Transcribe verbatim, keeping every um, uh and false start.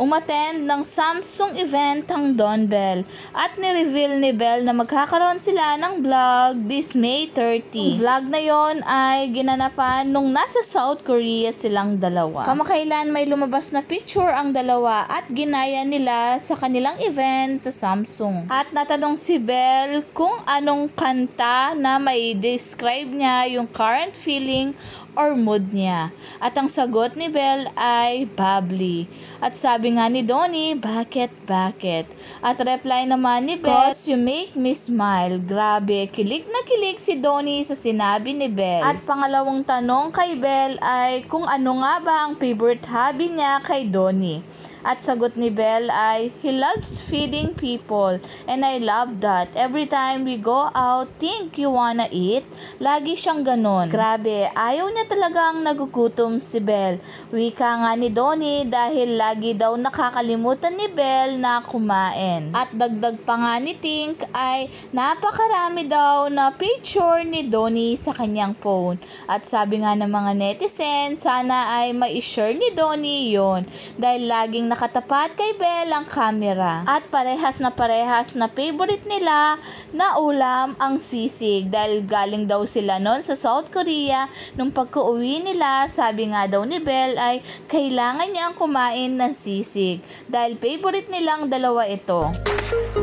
umattend ng Samsung event ang Don Bell at ni-reveal ni Bell na magkakaroon sila ng vlog this May thirtieth. Ang vlog na yon ay ginanapan nung nasa South Korea silang dalawa. Kamakailan may lumabas na picture ang dalawa at ginaya nila sa kanilang event sa Samsung. At natanong si Bell kung anong kanta na may describe niya yung current feeling or mood niya. At ang sagot ni Bell ay bubbly. At sabi nga ni Donnie, bakit, bakit? At reply naman ni Bell, cause you make me smile. Grabe, kilig na kilig si Donnie sa sinabi ni Bell. At pangalawang tanong kay Bell ay kung ano nga ba ang favorite hobby niya kay Donnie. At sagot ni Bell ay, he loves feeding people and I love that. Every time we go out, think you wanna eat? Lagi siyang ganon. Grabe, ayaw niya talagang nagugutom si Bell. Wika nga ni Donnie dahil lagi daw nakakalimutan ni Bell na kumain. At dagdag pa nga ni Tink ay napakarami daw na picture ni Donnie sa kanyang phone. At sabi nga ng mga netizen, sana ay ma-share ni Donnie yon dahil laging nakatapat kay Bell ang camera. At parehas na parehas na favorite nila na ulam ang sisig dahil galing daw sila noon sa South Korea. Nung pagka-uwi nila, sabi nga daw ni Bell ay kailangan niya ang kumain ng sisig dahil favorite nilang dalawa ito.